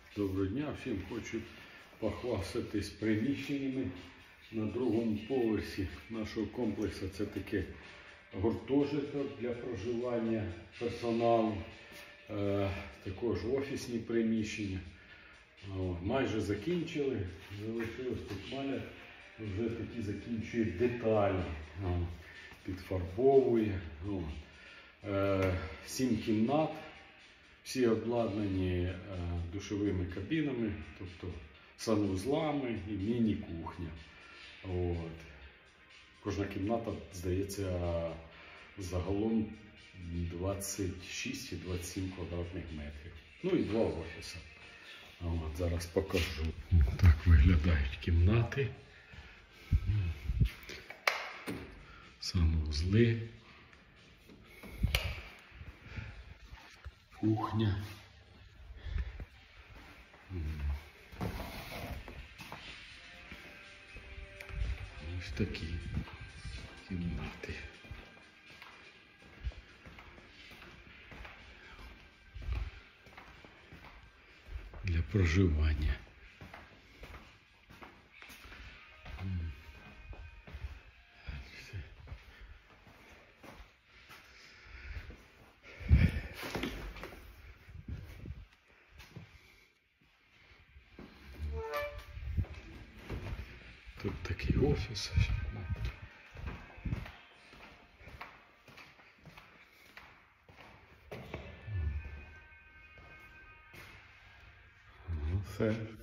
Доброго дня, всім хочу похвастатись приміщеннями на другому поверсі нашого комплексу. Це таке гуртожиток для проживання персоналу, також офісні приміщення. Майже закінчили, залишилось тут маляр, вже такі закінчує деталі, підфарбовує. 7 кімнат. Всі обладнані душовими кабінами, тобто санвузлами і міні-кухня. Кожна кімната, здається, загалом 26 і 27 квадратних метрів. Ну і 2 офіси. Зараз покажу. Так виглядають кімнати. Санвузли. Кухня. Ось такі кімнати. Для проживання. Тут такий офіс. Все.